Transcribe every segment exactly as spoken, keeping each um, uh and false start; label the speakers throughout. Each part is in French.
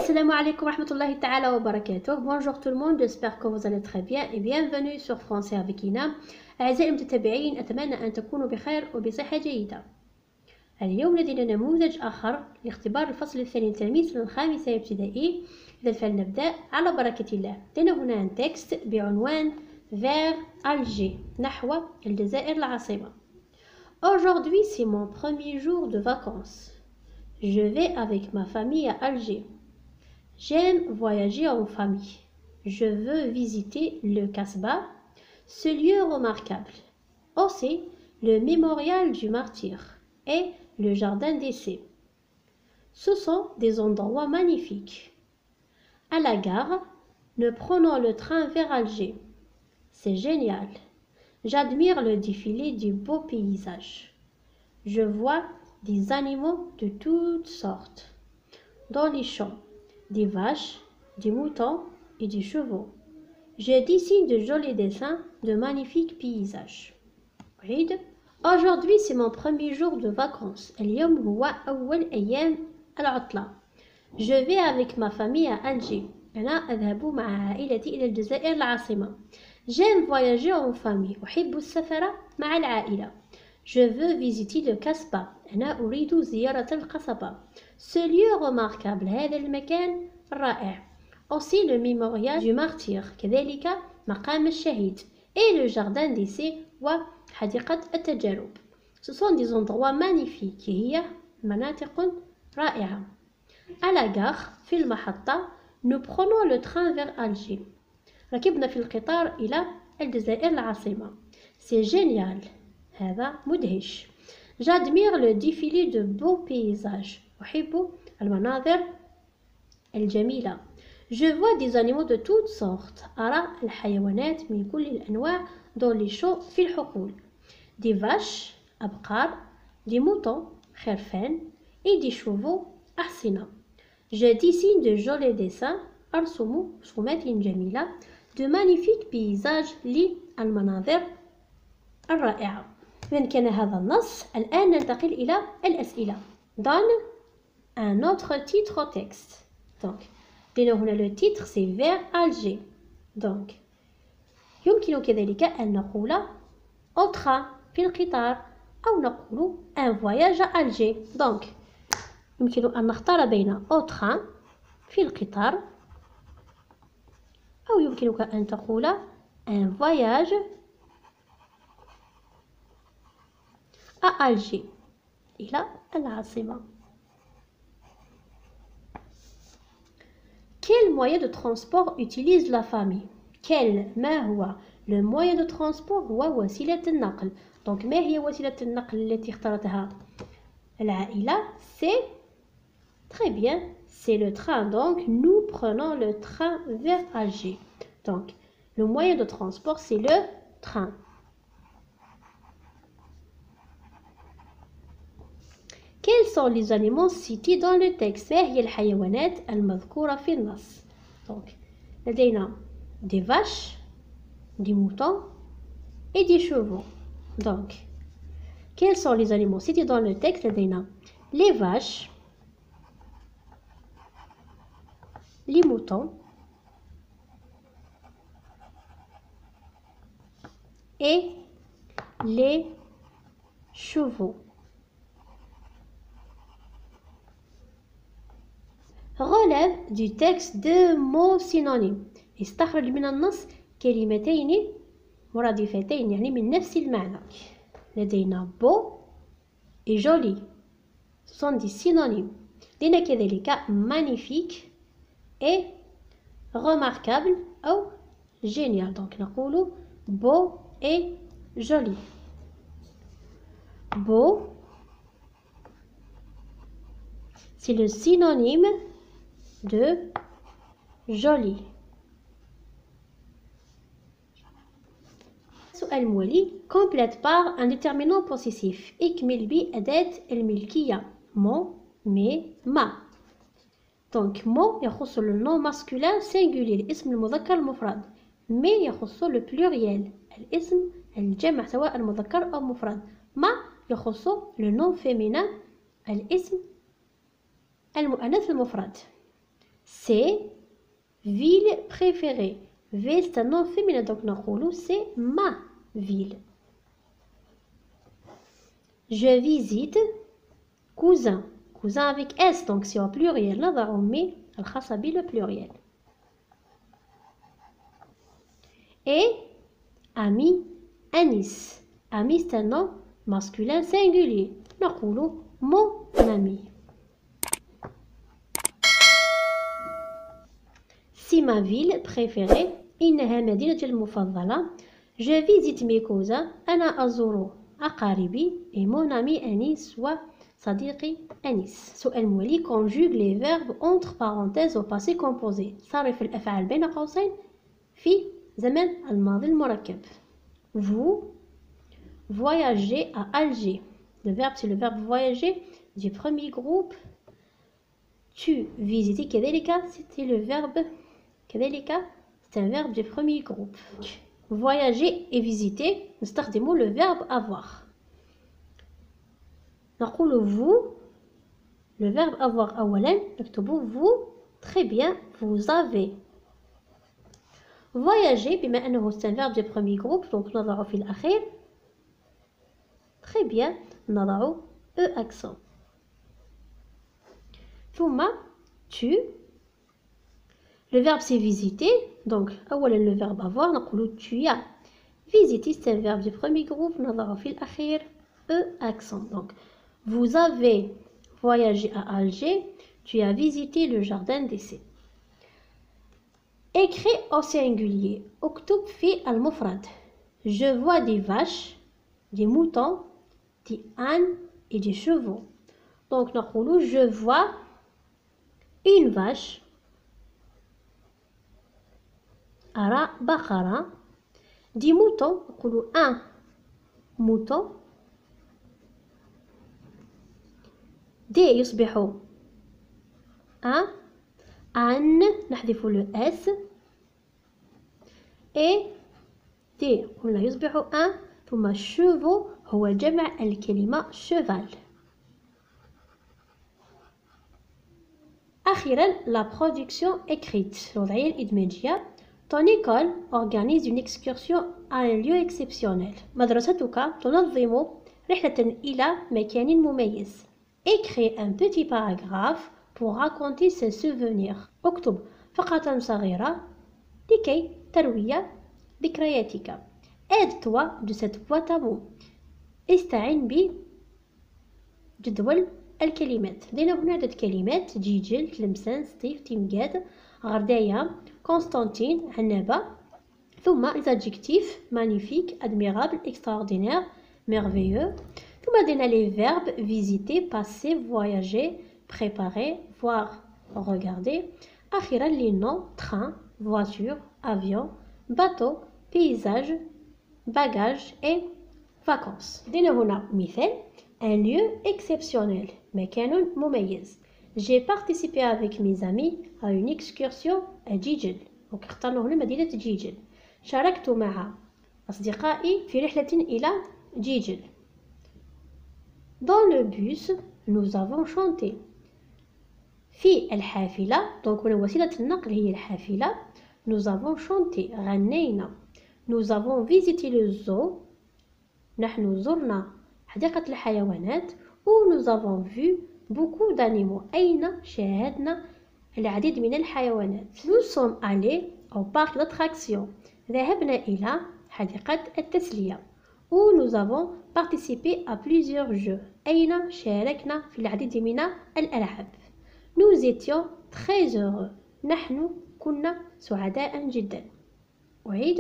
Speaker 1: Assalamu alaikum wa rahmatullahi ta'ala wa barakatuh. Bonjour tout le monde, j'espère que vous allez très bien et bienvenue sur Français avec Ina. أعزائي المتتبعين، أتمنى أن تكونوا بخير وبصحة جيدة. اليوم لدينا نموذج آخر لاختبار الفصل الثاني لتلميذ سنة الخامسة ابتدائي. إذا فلنبدأ على بركة الله. لدينا هنا تكست بعنوان vers Alger، نحو الجزائر العاصمة. Aujourd'hui c'est mon premier jour de vacances. Je vais avec ma famille à Alger. J'aime voyager en famille. Je veux visiter le Casbah, ce lieu remarquable. Aussi, le mémorial du martyr et le jardin d'essai. Ce sont des endroits magnifiques. À la gare, nous prenons le train vers Alger. C'est génial. J'admire le défilé du beau paysage. Je vois des animaux de toutes sortes dans les champs. Des vaches, des moutons et des chevaux. Je dessine de jolis dessins, de magnifiques paysages. Aujourd'hui, c'est mon premier jour de vacances. اليوم هو أول أيام العطلة. Je vais avec ma famille à Alger. أنا أذهب مع عائلتي إلى الجزائر العاصمة. J'aime voyager en famille. أحب السفر مع العائلة. Je veux visiter le Casbah. أنا أريد زيارة القصبة. Ce lieu remarquable، هذا المكان الرائع. Aussi le mémorial du martyr، كذلك مقام الشهيد. Et le jardin d'essai وحديقة التجارب. Ce sont des endroits magnifiques. هي مناطق رائعة. À la gare، في المحطة، nous prenons le train vers Alger. ركبنا في القطار إلى الجزائر العاصمة. C'est génial. هذا مدهش. J'admire le défilé de beaux paysages. أحب المناظر الجميلة. Je vois des animaux de toutes sortes. أرى الحيوانات من كل الأنواع dans les champs في الحقول. Des vaches أبقار. Des moutons خرفان. Et des chevaux أحصنة. Je dessine de jolis dessins. أرسم رسومات جميلة. De magnifiques paysages للمناظر الرائعة. من كان هذا النص، الآن ننتقل إلى الأسئلة. Donne un autre titre au texte. Donc, لأن هنا le titre c'est vers Alger. Donc, يمكن كذلك أن نقول au train في القطار، أو نقول un voyage à Alger. Donc, يمكن أن نختار بين au train في القطار، أو يمكنك أن تقول un voyage à Alger إلى العاصمة. Quel moyen de transport utilise la famille? Quel ما هو le moyen de transport؟ هو وسيلة النقل. Donc ما هي وسيلة النقل التي اختارتها العائلة؟ C'est très bien, c'est le train. Donc nous prenons le train vers Alger. Donc le moyen de transport c'est le train. Quels sont les animaux cités dans le texte؟ ما هي الحيوانات المذكورة في النص؟ Donc, لدينا des vaches, des moutons et des chevaux. Donc, quels sont les animaux cités dans le texte؟ لدينا les vaches, les moutons et les chevaux. Relève du texte deux mots synonymes. استخرج من النص كلمتين مرادفتين، يعني من نفس المعنى. لدينا beau et joli. Ce sont des synonymes. لدينا كذلك magnifique et remarquable أو génial. Donc نقول beau et joli. Beau, c'est le synonyme de joli. السؤال الموالي complète par un déterminant possessif. اكمل بأداة الملكية mon, mes, ma. Donc mon يخص le nom masculin singulier، الاسم المذكر المفرد. mais يخص le pluriel، الاسم الجمع سواء المذكر أو مفرد. ma يخص le nom féminin، الاسم المؤنث المفرد. c'est ville préférée. ville c'est un nom féminin donc نقولو c'est ma ville. je visite cousin. cousin avec S donc c'est au pluriel نضع مي الخاصة بي le pluriel. et ami Anis. ami c'est un nom masculin singulier نقولو mon ami. si ma ville préférée إنها مدينتي المفضلة. je visite mes cousins أنا أزور أقاربي et mon ami Anis وصديقي أنيس. سؤال موالي conjugue les verbes entre parenthèses au passé composé. صرف الأفعال بين قوسين في زمن الماضي المركب. vous voyagez à Alger. le verbe c'est le verbe voyager du premier groupe. tu visites كذلك c'était le verbe كذلك c'est un verbe du premier groupe. voyager et visiter نستخدموا le verbe avoir. نقول vous le verbe avoir أولا نكتبوا vous. très bien vous avez. voyager بما أنه c'est un verbe du premier groupe donc نضع في الأخير très bien نضع e accent. ثم tu le verbe c'est visiter donc أولا le verbe avoir نقول tu as. visiter c'est un verbe du premier groupe نضع في الأخير e accent. donc vous avez voyagé à Alger. tu as visité le jardin d'essai. écrit au singulier. اكتب في المفرد. je vois des vaches, des moutons, des ânes et des chevaux. donc نقول je vois une vache أرى بقرة. des moutons نقول un mouton. des يصبح un âne نحذف le s et des قلنا يصبح un. ثم chevaux هو جمع الكلمة cheval. أخيرا la production écrite. الوضعية الإدماجية. ton école organise une excursion à un lieu exceptionnel. مدرستك تنظم رحلة إلى مكان مميز. écris un petit paragraphe pour raconter ses souvenirs. اكتب فقرة صغيرة لكي تروي ذكرياتك. aide-toi de cette boîte à mots. استعن بجدول الكلمات. لدينا هنا عدة كلمات: جيجل، تلمسان، ستيف، تيمجاد، غردايا، كونستانتين، عنابة. ثم les adjectifs magnifique, admirable, extraordinaire, merveilleux. ثم لدينا les verbes visiter, passer, voyager, préparer, voir, regarder. أخيرا les noms: train, voiture, avion, bateau, paysage, bagages et vacances. لدينا هنا مثال: un lieu exceptionnel. مكان مميز. J'ai participé avec mes amis à une excursion à جيجل. donc اخترنا هنا مدينة جيجل. شاركت مع أصدقائي في رحلة إلى جيجل. dans le bus nous avons chanté. في الحافلة donc هنا وسيلة النقل هي الحافلة. nous avons chanté غنينا. nous avons visité le zoo. نحن زرنا حديقة الحيوانات. où nous avons vu beaucoup d'animaux. أين شاهدنا العديد من الحيوانات. nous sommes allés au parc d'attractions. ذهبنا إلى حديقة التسلية. où nous avons participé à plusieurs jeux. أين شاركنا في العديد من الألعاب. nous étions très heureux. نحن كنا سعداء جدا. أعيد.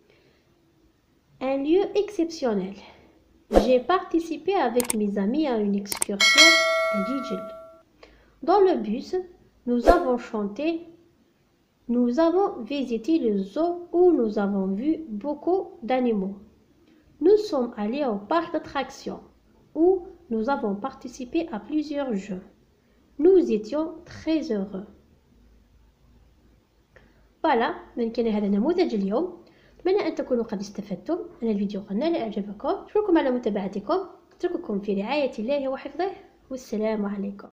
Speaker 1: un lieu exceptionnel. J'ai participé avec mes amis à une excursion à Jijil. Dans le bus, nous avons chanté. Nous avons visité le zoo où nous avons vu beaucoup d'animaux. Nous sommes allés au parc d'attractions où nous avons participé à plusieurs jeux. Nous étions très heureux. Voilà, من كان هذا نموذج اليوم. أتمنى أن تكونوا قد استفدتم. أنا الفيديو قد نال إعجابكم. أشكركم على متابعتكم. أترككم في رعاية الله وحفظه والسلام عليكم.